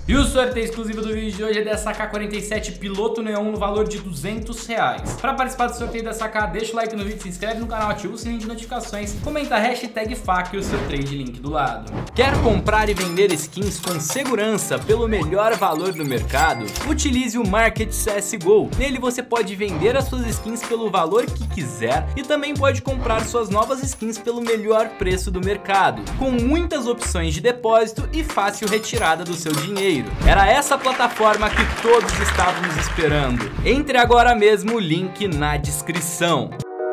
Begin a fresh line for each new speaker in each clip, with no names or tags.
E o sorteio exclusivo do vídeo de hoje é dessa AK-47 Piloto Neon no valor de R$200. Para participar do sorteio dessa AK, deixa o like no vídeo, se inscreve no canal, ativa o sininho de notificações, comenta a hashtag FAQ e o seu trade link do lado. Quer comprar e vender skins com segurança pelo melhor valor do mercado? Utilize o Market CSGO. Nele você pode vender as suas skins pelo valor que quiser e também pode comprar suas novas skins pelo melhor preço do mercado, com muitas opções de depósito e fácil retirada do seu dinheiro. Era essa plataforma que todos estávamos esperando. Entre agora mesmo, o link na descrição.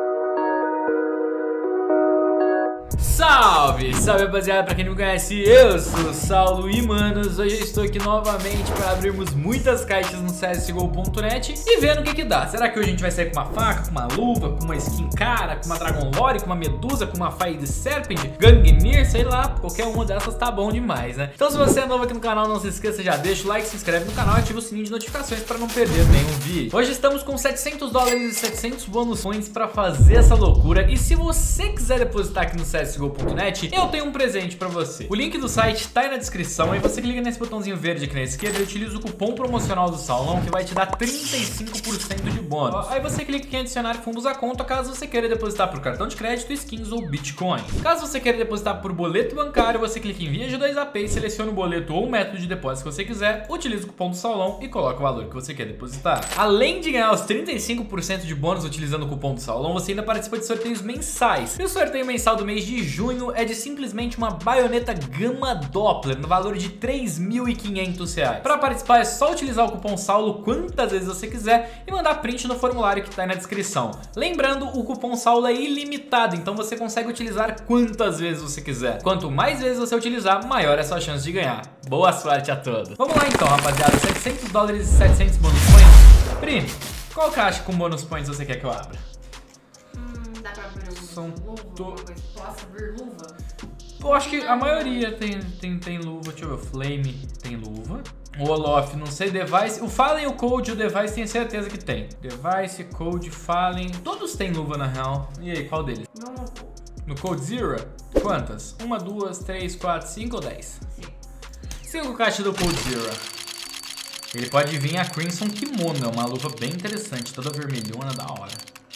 Salve, salve rapaziada, pra quem não me conhece, eu sou o Saulo e manos, hoje eu estou aqui novamente para abrirmos muitas caixas no CSGO.net e vendo o que dá. Será que hoje a gente vai sair com uma faca, com uma luva, com uma skin cara, com uma Dragon Lore, com uma Medusa, com uma Fire Serpent, Gangnir, sei lá, qualquer uma dessas tá bom demais, né? Então se você é novo aqui no canal, não se esqueça, já deixa o like, se inscreve no canal e ativa o sininho de notificações para não perder nenhum vídeo. Hoje estamos com $700 e 700 bônus points para fazer essa loucura e se você quiser depositar aqui no CSGO.net, eu tenho um presente pra você. O link do site tá aí na descrição, aí você clica nesse botãozinho verde aqui na esquerda e utiliza o cupom promocional do Saulão, que vai te dar 35% de bônus. Aí você clica em adicionar fundos à conta, caso você queira depositar por cartão de crédito, skins ou Bitcoin. Caso você queira depositar por boleto bancário, você clica em Via G2AP e seleciona o boleto ou o método de depósito que você quiser, utiliza o cupom do Saulão e coloca o valor que você quer depositar. Além de ganhar os 35% de bônus utilizando o cupom do Saulão, você ainda participa de sorteios mensais. E o sorteio mensal do mês de junho é de simplesmente uma baioneta Gamma Doppler no valor de R$3.500. Para participar é só utilizar o cupom Saulo quantas vezes você quiser e mandar print no formulário que tá aí na descrição. Lembrando, o cupom Saulo é ilimitado, então você consegue utilizar quantas vezes você quiser. Quanto mais vezes você utilizar, maior é a sua chance de ganhar. Boa sorte a todos. Vamos lá então, rapaziada, $700 e 700 bônus points. Pri, qual caixa com bônus points você quer que eu abra?
Dá pra abrir luva? Posso abrir luva?
Eu acho que a maioria tem luva. Deixa eu ver, o Flame tem luva. O Olof, não sei, Device. O Fallen, o Code e o Device tenho certeza que tem. Device, Code, Fallen. Todos têm luva na real. E aí, qual deles?
Não, no Code.
No Code Zero? Quantas? 1, 2, 3, 4, 5 ou 10? 5 caixas do Code Zero. Ele pode vir a Crimson Kimono, é uma luva bem interessante, toda vermelhona, da hora.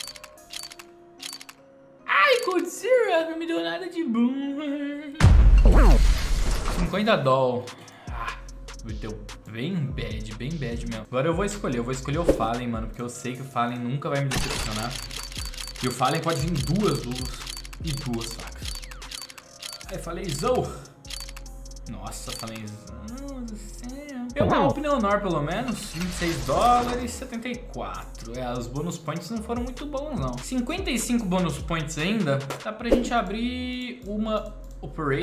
Ai, Code Zero, não me deu nada de bom. 50 doll. Deu bem bad mesmo. Agora eu vou escolher o Fallen, mano, porque eu sei que o Fallen nunca vai me decepcionar. E o Fallen pode vir 2 luvas e 2 facas. Aí falei, Zou. Nossa, falei, meu Deus do céu. Eu uma Opneonor pelo menos, $26 e 74. Os bônus points não foram muito bons não. 55 bônus points ainda, dá pra gente abrir uma Operation.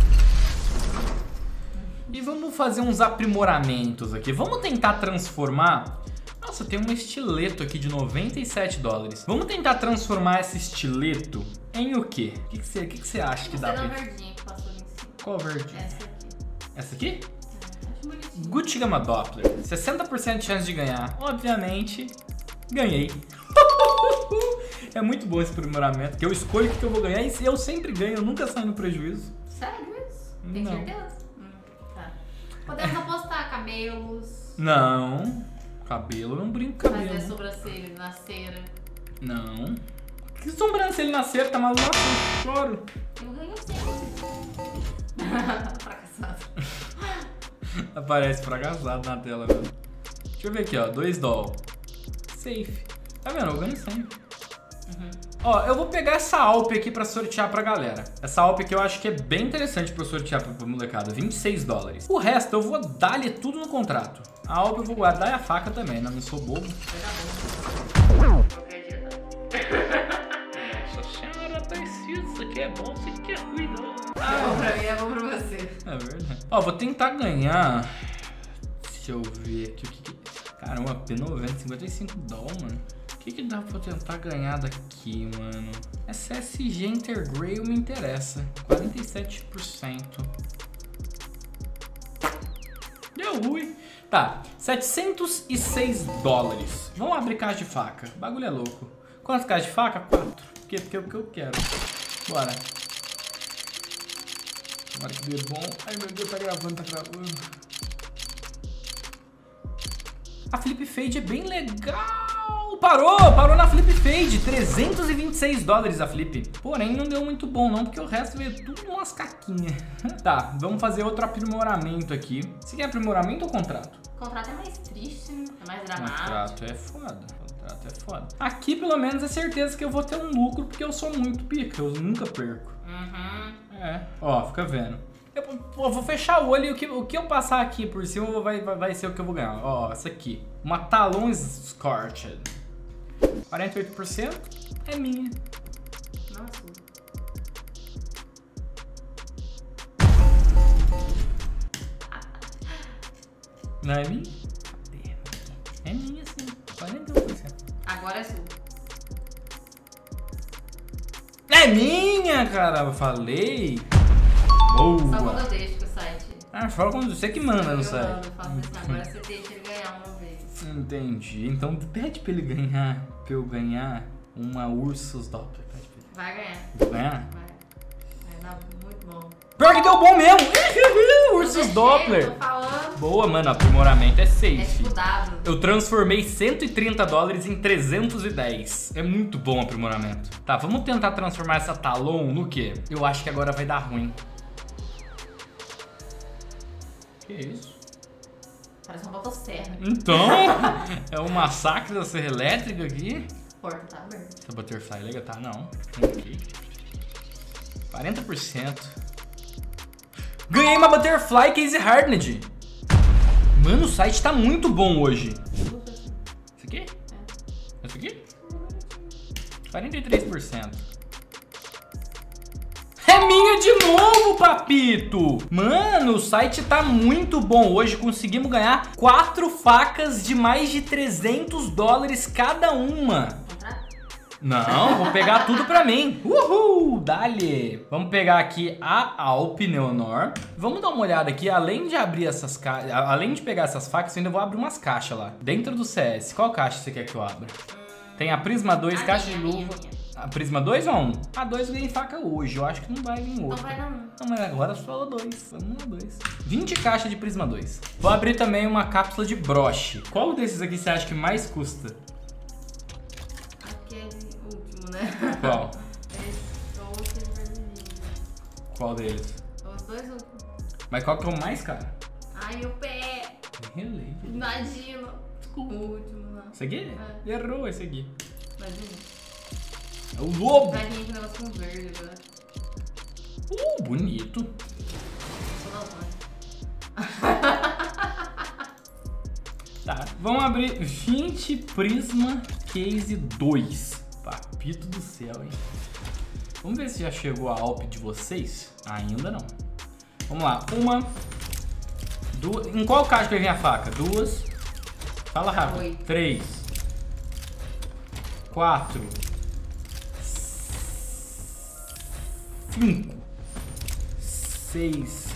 E vamos fazer uns aprimoramentos aqui. Vamos tentar transformar... Nossa, tem um estileto aqui de $97. Vamos tentar transformar esse estileto em o quê? O que você acha que dá pra...
verdinha que passou ali em cima.
Qual verde?
Essa aqui.
Essa aqui?
Acho bonitinho.
Gucci Gamma Doppler. 60% de chance de ganhar. Obviamente, ganhei. É muito bom esse aprimoramento, que eu escolho o que eu vou ganhar e eu sempre ganho, eu nunca saio no prejuízo.
Sério isso? Tem
Não.
certeza? Tá. Podemos apostar cabelos.
Não. Cabelo, eu não brinco com cabelo.
Fazer sobrancelha na cera.
Não. Que sobrancelha na cera, tá maluco? Eu choro.
Eu ganho sempre. Fracassado.
Aparece fracassado na tela, velho. Deixa eu ver aqui, ó. 2 doll. Safe. Tá vendo? Eu ganho sempre. Ó, eu vou pegar essa Alp aqui pra sortear pra galera. Essa Alp aqui eu acho que é bem interessante pra eu sortear pra molecada. $26. O resto eu vou dar-lhe tudo no contrato. A Alp eu vou guardar e a faca também, né? Não sou bobo. Nossa senhora, Tarcísio, isso aqui é bom, isso aqui é ruim, não.
É bom pra mim, é bom pra você.
É verdade. Ó, vou tentar ganhar. Deixa eu ver aqui o que. Caramba, P90, 55 doll, mano. O que dá pra eu tentar ganhar daqui, mano? Essa SG Intergrail me interessa. 47%. Deu ruim. Tá, $706. Vamos abrir caixa de faca. O bagulho é louco. Quantas caixas de faca? 4. Porque é o que eu quero. Bora. Tomara que dê bom. Ai, meu Deus, tá gravando, A Flip Fade é bem legal. Parou na Flip Fade. 326 dólares a Flip. Porém, não deu muito bom não, porque o resto veio tudo umas caquinhas. Tá, vamos fazer outro aprimoramento aqui. Você quer aprimoramento ou contrato?
Contrato é mais triste, né? É mais dramático.
Contrato é foda. Contrato é foda. Aqui, pelo menos, é certeza que eu vou ter um lucro, porque eu sou muito pica. Eu nunca perco. É. Ó, fica vendo. Eu vou fechar o olho e o que eu passar aqui por cima vai ser o que eu vou ganhar. Ó, essa aqui. Uma Talon Scorched. 48% é minha.
Nossa.
Não é minha? É minha sim. 41%.
Agora é sua.
É minha, cara. Eu falei. Boa.
Só quando eu deixo que o site.
Ah, fala quando você que manda no site.
Eu faço assim, agora você deixa ele ganhar uma vez.
Entendi. Então pede pra ele ganhar. Pra eu ganhar uma Ursus Doppler. Pede pra ele.
Vai ganhar.
Vai ganhar?
Vai dar muito bom.
Pior que deu bom mesmo! Ursus
Deixei,
Doppler.
Tô falando.
Boa, mano. Aprimoramento é safe.
É tipo dado.
Eu transformei 130 dólares em 310. É muito bom o aprimoramento. Tá, vamos tentar transformar essa Talon no quê? Eu acho que agora vai dar ruim. Que isso?
Parece uma motosserra.
Então, é um massacre da serra elétrica aqui.
A porta tá aberta.
Essa Butterfly é legal, tá? Não. Ok. 40%. Ganhei uma Butterfly Case Hardened. Mano, o site tá muito bom hoje. Esse aqui? É. Esse aqui? 43%. É minha de novo, papito! Mano, o site tá muito bom hoje. Conseguimos ganhar 4 facas de mais de 300 dólares cada uma. Não, vou pegar tudo pra mim. Uhul, dale. Vamos pegar aqui a Alp Neonor. Vamos dar uma olhada aqui, além de abrir essas caixas, além de pegar essas facas, eu ainda vou abrir umas caixas lá. Dentro do CS, qual caixa você quer que eu abra? Tem a Prisma 2, caixa de luva. A Prisma 2 ou 1? A 2 ganhei faca hoje, eu acho que não vai vir outra.
Não vai dar um.
Não, mas agora só falou 2, vamos na 2. 20 caixas de Prisma 2. Vou abrir também uma cápsula de broche. Qual desses aqui você acha que mais custa?
Aquele último, né?
Qual?
Esse ou aquele vermelhinho.
Qual deles?
Os dois últimos.
Mas qual que é o mais caro?
Ai, o pé.
Relay.
Imagina. O último lá.
Esse aqui?
É.
Errou esse aqui.
Imagina.
É o lobo.
Vai vir com negócio com verde agora.
Bonito. Tá, vamos abrir 20 Prisma Case 2. Papito do céu, hein? Vamos ver se já chegou a Alp de vocês. Ainda não. Vamos lá. Uma. Duas. Em qual caixa que vem a faca? 2. Fala rápido. 3. 4. 5, 6,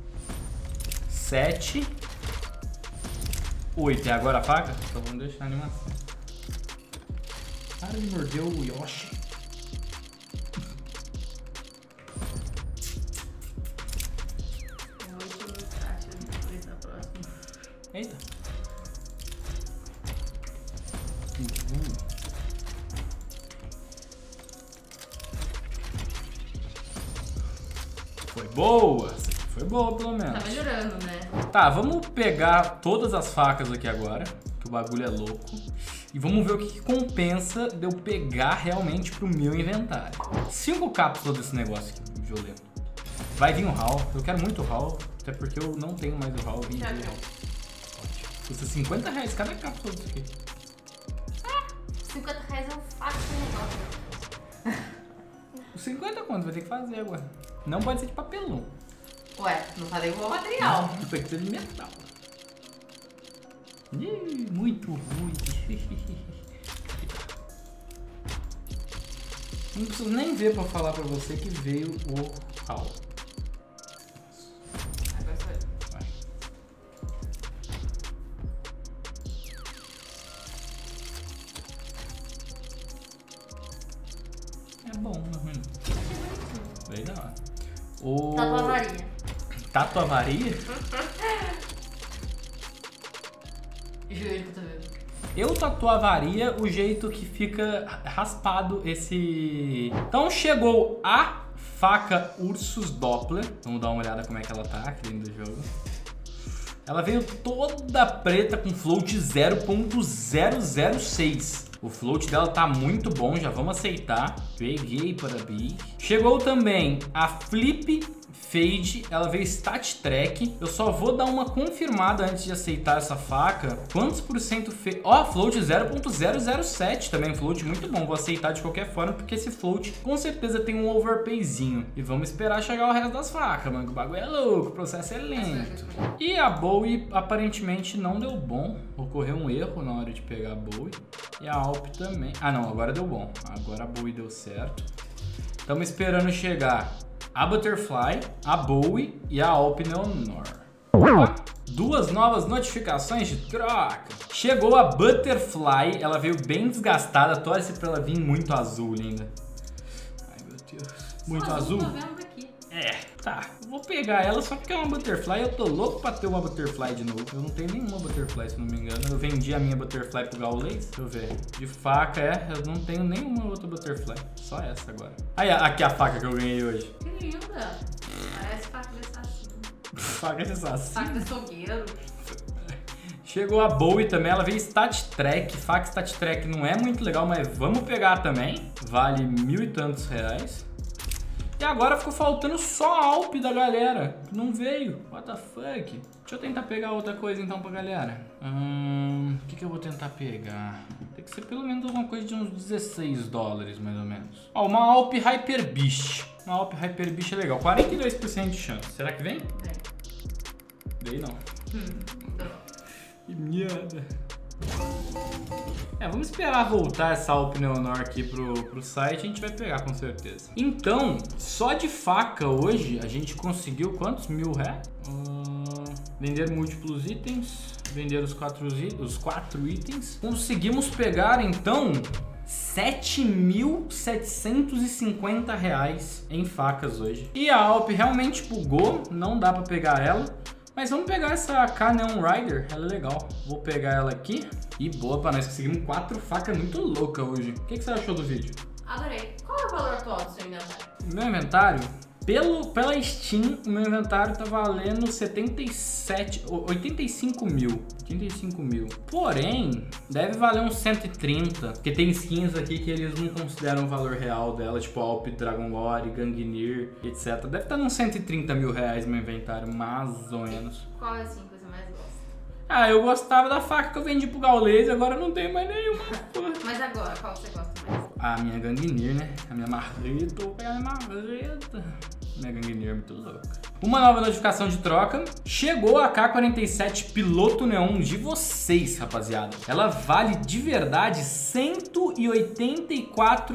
7, 8. E agora a faca? Então vamos deixar a animação. Para de morder o Yoshi.
É o último caixa depois da próxima.
Eita. Foi boa! Foi boa, pelo menos.
Tá melhorando, né?
Tá, vamos pegar todas as facas aqui agora, que o bagulho é louco. E vamos ver o que compensa de eu pegar realmente pro meu inventário. 5 cápsulas desse negócio aqui, violento. Vai vir o HAL. Eu quero muito o HAL, até porque eu não tenho mais o HAL. Eu vim o HAL. Custa 50 reais cada cápsula disso aqui.
50 reais é um fácil negócio.
50 quanto? Vai ter que fazer agora. Não pode ser de papelão.
Ué, não falei igual material.
Isso aqui é de metal. Ih, muito ruim. Não preciso nem ver pra falar pra você que veio o HAL.
Agora sou eu.
Vai. É bom, não é ruim. Legal. O...
Tatuavaria.
Tatuavaria?
Juro que eu tô
Eu tatuavaria o jeito que fica raspado esse... Então chegou a faca Ursus Doppler. Vamos dar uma olhada como é que ela tá aqui dentro do jogo. Ela veio toda preta com float 0.006. O float dela tá muito bom, já vamos aceitar. Peguei para abrir. Chegou também a Flip Fade, ela veio Stat Track. Eu só vou dar uma confirmada antes de aceitar essa faca. Quantos por cento fez? Ó, float 0.007 também, float muito bom. Vou aceitar de qualquer forma, porque esse float com certeza tem um overpayzinho. E vamos esperar chegar o resto das facas, mano, que o bagulho é louco, o processo é lento. E a Bowie aparentemente não deu bom. Ocorreu um erro na hora de pegar a Bowie. E a Alp também. Ah não, agora deu bom. Agora a Bowie deu certo. Estamos esperando chegar a Butterfly, a Bowie e a Alp Neonor. Opa, duas novas notificações de troca. Chegou a Butterfly, ela veio bem desgastada. Torce pra ela vir muito azul, linda. Ai meu Deus, muito azul. É, tá. Vou pegar ela só porque é uma Butterfly. Eu tô louco pra ter uma Butterfly de novo. Eu não tenho nenhuma Butterfly, se não me engano. Eu vendi a minha Butterfly pro Gaules. Deixa eu ver. De faca, eu não tenho nenhuma outra Butterfly. Só essa agora. Aí, aqui a faca que eu ganhei hoje.
Que linda. Parece faca de assassino.
Faca de assassino.
Faca de açougueiro.
Chegou a Bowie também, ela veio Stat Track. Faca Stat Track não é muito legal, mas vamos pegar também. Vale 1.000 e tantos reais. E agora ficou faltando só a Alp da galera. Não veio. What the fuck? Deixa eu tentar pegar outra coisa então pra galera. O que eu vou tentar pegar? Tem que ser pelo menos alguma coisa de uns 16 dólares, mais ou menos. Ó, uma Alp Hyper Beast. Uma Alp Hyper Beast é legal. 42% de chance. Será que vem?
Vem.
Veio não. Que merda. Vamos esperar voltar essa Alp Neonor aqui pro site, a gente vai pegar com certeza. Então, só de faca hoje a gente conseguiu quantos? 1.000 reais? Vender múltiplos itens, vender os quatro itens. Conseguimos pegar então 7.750 reais em facas hoje. E a Alp realmente bugou, não dá pra pegar ela. Mas vamos pegar essa Canyon Rider, ela é legal. Vou pegar ela aqui. E boa pra nós, conseguimos 4 facas muito loucas hoje. O que você achou do vídeo?
Adorei. Qual é o valor atual do seu inventário?
Meu inventário? Pela Steam, o meu inventário tá valendo 85 mil. Porém, deve valer uns 130. Porque tem skins aqui que eles não consideram o valor real dela. Tipo Alp, Dragon Lore, Gangnir, etc. Deve estar uns 130 mil reais meu inventário, mais ou menos.
Qual é assim que você mais gosta?
Ah, eu gostava da faca que eu vendi pro Gaules, agora não tenho mais nenhuma.
Mas agora, qual você gosta mais?
A minha Gangnir, né? A minha marreta, vou pegar a minha marreta. Minha Gangnir é muito louca. Uma nova notificação de troca. Chegou a K47 Piloto Neon de vocês, rapaziada. Ela vale de verdade R$184.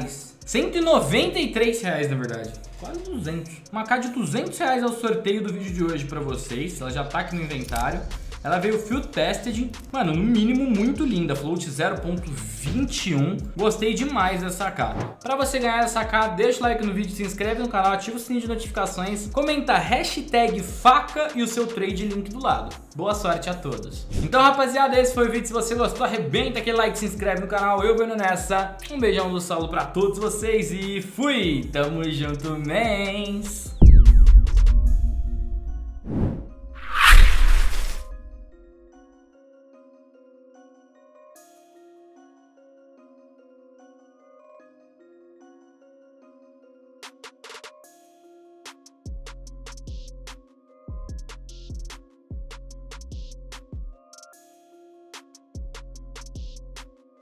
193 reais, na verdade. Quase 200. Uma K de 200 reais é o sorteio do vídeo de hoje pra vocês. Ela já tá aqui no inventário. Ela veio Field Tested, mano, no mínimo muito linda, float 0.21. Gostei demais dessa AK. Pra você ganhar essa AK, deixa o like no vídeo, se inscreve no canal, ativa o sininho de notificações, comenta hashtag faca e o seu trade link do lado. Boa sorte a todos. Então, rapaziada, esse foi o vídeo. Se você gostou, arrebenta aquele like, se inscreve no canal. Eu vou indo nessa. Um beijão do Saulo pra todos vocês e fui! Tamo junto, mens!